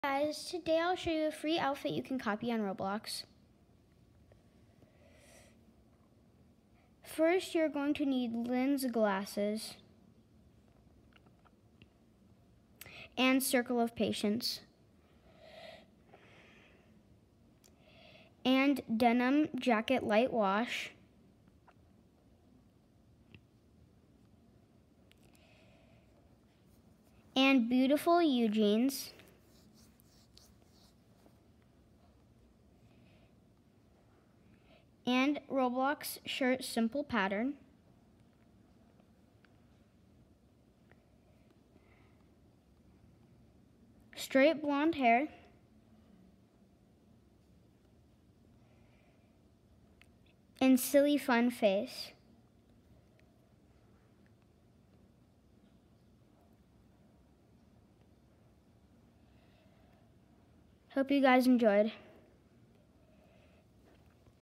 Guys, today I'll show you a free outfit you can copy on Roblox. First, you're going to need lens glasses and Circle of Patience and denim jacket light wash and beautiful U jeans and Roblox shirt simple pattern, straight blonde hair, and silly fun face. Hope you guys enjoyed.